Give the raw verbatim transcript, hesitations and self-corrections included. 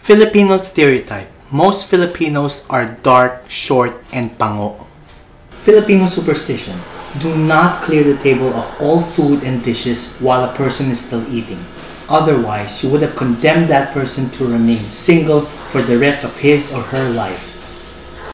Filipino stereotype. Most Filipinos are dark, short, and pango. Filipino superstition. Do not clear the table of all food and dishes while a person is still eating. Otherwise, you would have condemned that person to remain single for the rest of his or her life.